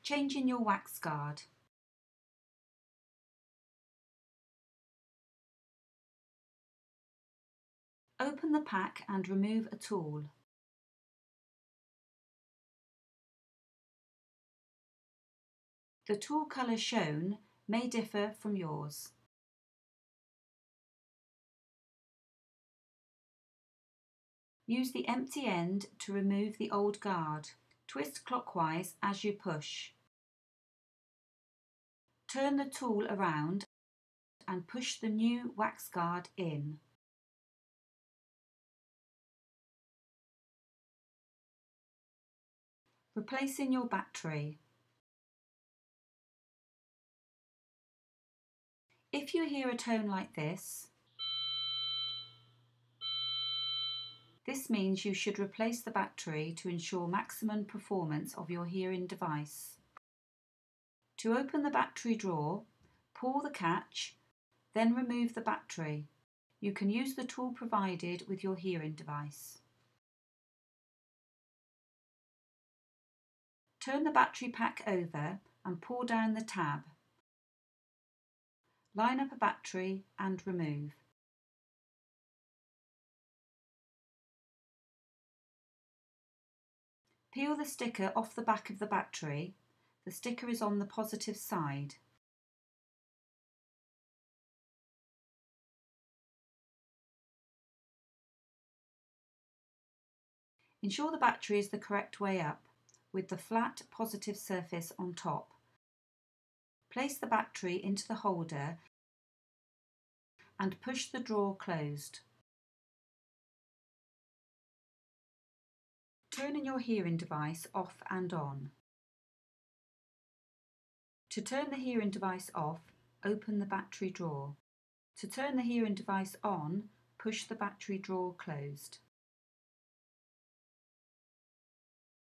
Changing your wax guard. Open the pack and remove a tool. The tool colour shown may differ from yours. Use the empty end to remove the old guard. Twist clockwise as you push. Turn the tool around and push the new wax guard in. Replacing your battery. If you hear a tone like this means you should replace the battery to ensure maximum performance of your hearing device. To open the battery drawer, pull the catch, then remove the battery. You can use the tool provided with your hearing device. Turn the battery pack over and pull down the tab. Line up a battery and remove. Peel the sticker off the back of the battery. The sticker is on the positive side. Ensure the battery is the correct way up, with the flat positive surface on top. Place the battery into the holder and push the drawer closed. Turning your hearing device off and on. To turn the hearing device off, open the battery drawer. To turn the hearing device on, push the battery drawer closed.